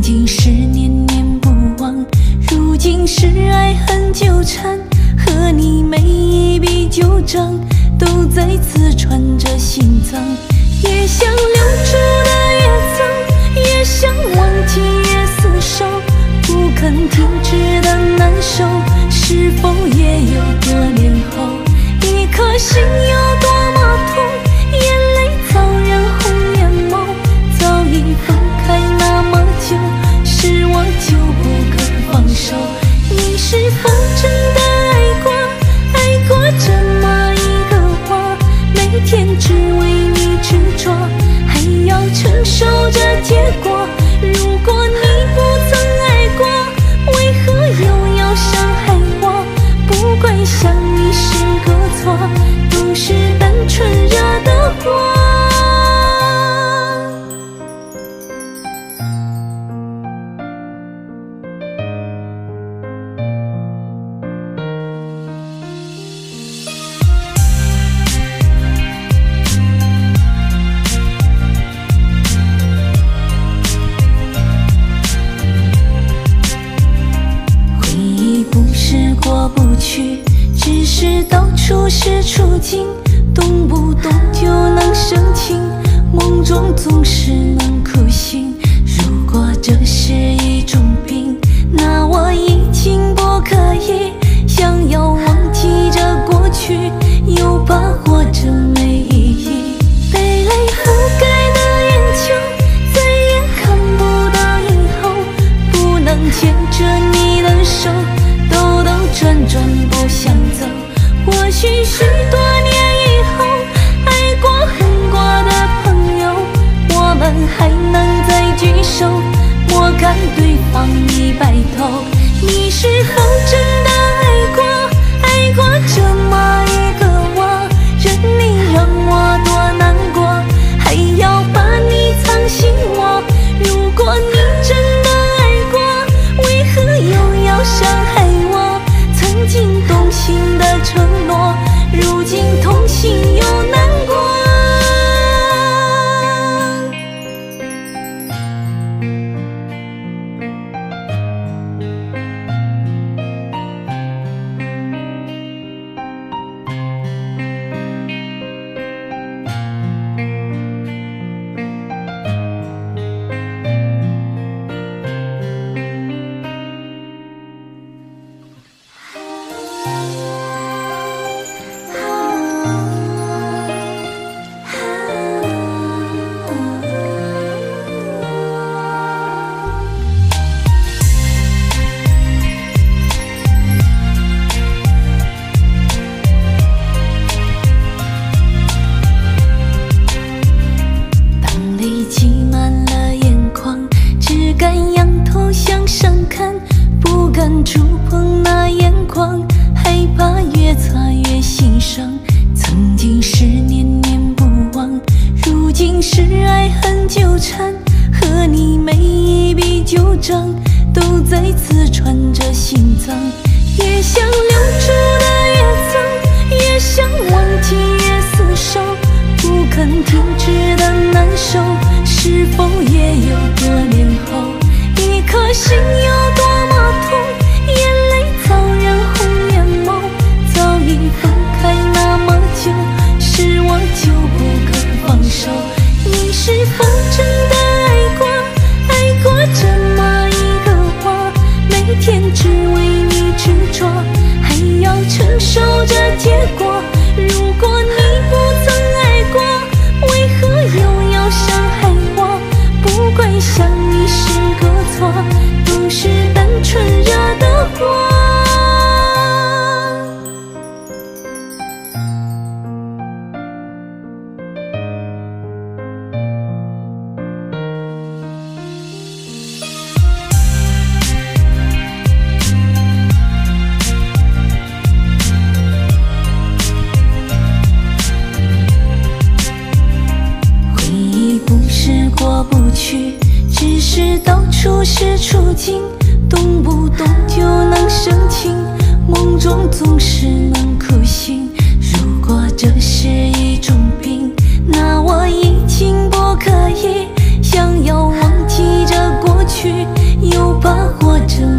经是念念不忘，如今是爱恨纠缠，和你每一笔旧账都在刺穿着心脏。越想留住的越脏，越想忘记越厮守，不肯停止的难受，是否也有多年后？一颗心有多么痛，眼泪早染红眼眸，早已分开那么久，是我就不肯放手。你是否真的爱过，爱过这么一个我？每天只为你执着，还要承受着结果。如果你不曾爱过，为何又要伤害我？不怪想你是个错，都是单纯惹的祸。过不去，只是到处是处境，动不动就能生情，梦中总是能哭醒。如果这是一种病，那我已经不可以。想要忘记这过去，又怕活着没意义。被泪覆盖的眼球，再也看不到以后，不能牵着你的手，兜兜转转不想走。或许许多年以后，爱过恨过的朋友，我们还能再聚首，莫看对方已白头。你是否真的爱过，爱过这么一个我？任你让我多难过，还要把你藏心窝。如果你真的爱过，为何又要伤害我？曾经动心的承诺，如今痛心又难过。不敢触碰那眼眶，害怕越擦越心伤。曾经是念念不忘，如今是爱恨纠缠，和你每一笔旧账都在刺穿着心脏。越想留住的越脏，越想忘记越厮守，不肯停止的难受，是否也有多年后？一颗心有多么痛，眼泪早染红眼眸，早已分开那么久，是我就不肯放手。你是否真的爱过，爱过这么一个我？每天只为你执着，还要承受着结果。如果你不曾爱过，为何又要伤害我？不怪想你是个错，都是单纯惹的祸。回忆不是过不去，只是到处是处境，动不动就能生情，梦中总是能哭醒。如果这是一种病，那我已经不可以。想要忘记这过去， 把活着